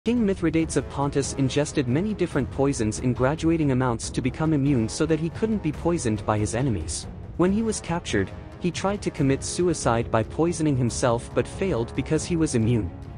King Mithridates of Pontus ingested many different poisons in graduating amounts to become immune so that he couldn't be poisoned by his enemies. When he was captured, he tried to commit suicide by poisoning himself but failed because he was immune.